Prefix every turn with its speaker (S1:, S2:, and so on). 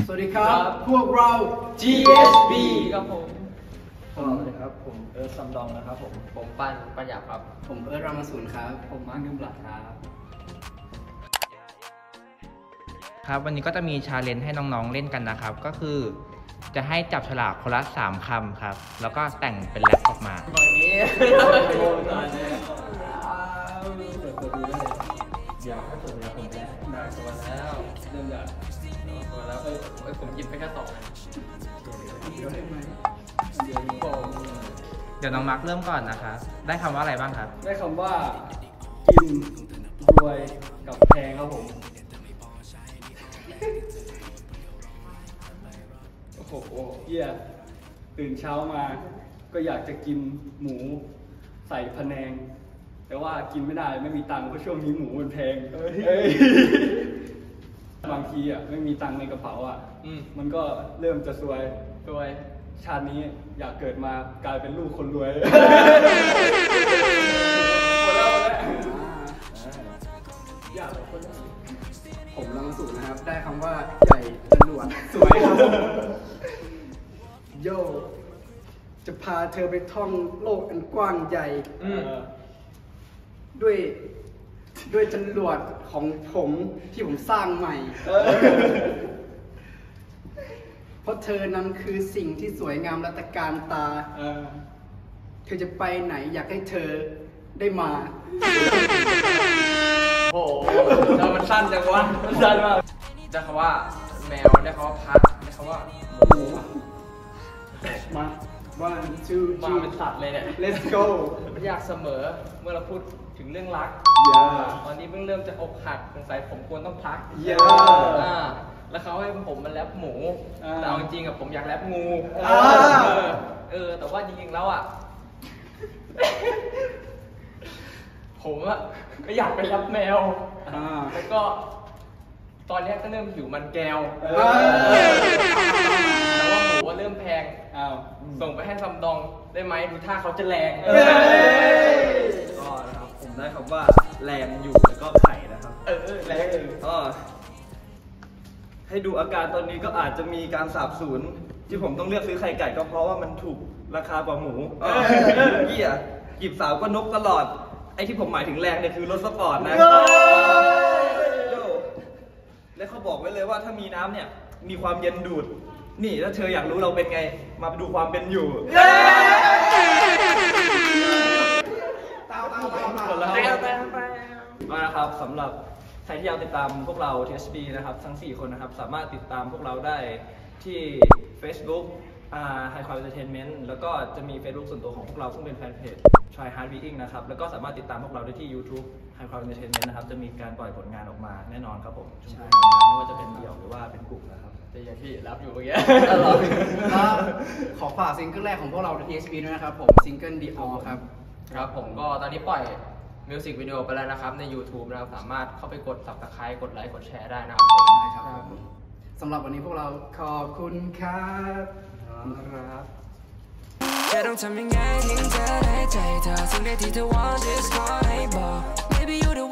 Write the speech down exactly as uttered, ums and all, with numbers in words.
S1: สวัสดีครับพวกเรา
S2: จี เอส บี ครับผม
S3: สวัสดีครับผมเอิร์ธซัมดองนะครับผม
S2: ผมปันปัญญาครับ
S1: ผมเอิร์ธรามาสูนครับ
S2: ผมมาร์คยุมหลักครับ
S4: ครับวันนี้ก็จะมีชาเลนจ์ให้น้องๆเล่นกันนะครับก็คือจะให้จับฉลากคนละสามคำครับแล้วก็แต่งเป็นแรปออกมา
S2: ตอนนี้โดนตอนนี้เปิดตัวดูได้เลยเดี๋ยวถ้าเปิดแล้วผมได้ได้ตัวแล้วเริ่มจากตัวแล้วเอ้ยผมหยิบไปแค่สองเดี๋ยวได้ไหมเดี๋ยวผม
S4: เดี๋ยวน้องมาร์คเริ่มก่อนนะครับได้คำว่าอะไรบ้างครับ
S3: ได้คำว่ากินรวยกับแพงครับผมโอ้โหเยี่ยตื่นเช้ามาก็อยากจะกินหมูใส่พะแนงแต่ว่ากินไม่ได้ไม่มีตังค์เพราะช่วงนี้หมูมันแพงบางทีอ่ะไม่มีตังค์ในกระเป๋าอ่ะมันก็เริ่มจะซวยซวยชาตินี้อยากเกิดมากลายเป็นลูกคนรวยหมดแล้วหมดแล้วอยากเป็นคน
S1: ผมรามาสูนนะครับได้คำว่าใหญ่จรวดสวยครับโยจะพาเธอไปท่องโลกอันกว้างใหญ่ด้วยด้วยจรวดของผมที่ผมสร้างใหม่เพราะเธอนั้นคือสิ่งที่สวยงามและตะการตาเธอจะไปไหนอยากให้เธอได้มา
S2: โอ้โหแล้วมันสั้นจังวะมันสั้นมากได้คำว่าแมวได้คำว่าพัดได้คำว่าหมู
S1: มาone two
S2: มาเป็นสัตว์เลยเนี่ย
S1: let's go
S2: อยากเสมอเมื่อเราพูดถึงเรื่องรักตอนนี้เพิ่งเริ่มจะอกหักสงสัยผมควรต้องพักแล้วเขาให้ผมมันแรปหมูแต่เอาจริงๆกับผมอยากแรปงูเออแต่ว่าจริงๆแล้วอ่ะผมอะก็อยากไปรับแมวแล้วก็ตอนนี้ก็เริ่มหิวมันแก้วแต่ว่าหมูว่าเริ่มแพงส่งไปให้ซัมดองได้ไหมดูท่าเขาจะแรง
S3: ก็นะครับผมได้คำว่าแรงอยู่แล้วก็ไข่นะครับ
S2: เออแรง
S3: ก็ให้ดูอาการตอนนี้ก็อาจจะมีการสาบสูญที่ผมต้องเลือกซื้อไข่ไก่ก็เพราะว่ามันถูกราคากว่าหมูเหี้ยหยิบสาวก็นกตลอดไอ้ที่ผมหมายถึงแรงเนี่ยคือรถสปอร์ตนะและเขาบอกไว้เลยว่าถ้ามีน้ำเนี่ยมีความเย็นดูดนี่ถ้าเธออยากรู้เราเป็นไงมาดูความเป็นอยู่
S1: ตามตามตาม
S3: ตามมานะครับสำหรับใครที่อยากติดตามพวกเรา ที เอส บี นะครับทั้งสี่คนนะครับสามารถติดตามพวกเราได้ที่ Facebook อ่า High Crowd Entertainment แล้วก็จะมี Facebook ส่วนตัวของพวกเราซึ่งเป็นแฟนเพจ Try Hard Being นะครับแล้วก็สามารถติดตามพวกเราได้ที่ YouTube High Crowd Entertainment นะครับจะมีการปล่อยผลงานออกมาแน่นอนครับผมช่วงนี้ไม่ว่าจะเป็นเดี่ยวหรือว่าเป็นกลุ่มนะครับ
S2: แต่อย่างที่รับอยู่เมื่อกี้
S1: ขอฝากซิงเกิลแรกของพวกเรา ที เอส บี ด้วยนะครับผมซิงเกิล The All ครับ
S2: ครับผมก็ตอนนี้ปล่อยมิวสิกวิดีโอไปแล้วนะครับใน YouTube นะครับสามารถเข้าไปกด Subscribe กดไลค์กดแชร์ได้นะครับ
S1: ได้ครับสำหรับวันนี้พวกเราขอบคุณครับครับแค่ต้องทำยังไงให้เธอได้ใจเธอสิ่งใดที่เธอ want just call ให้บอก Maybe you the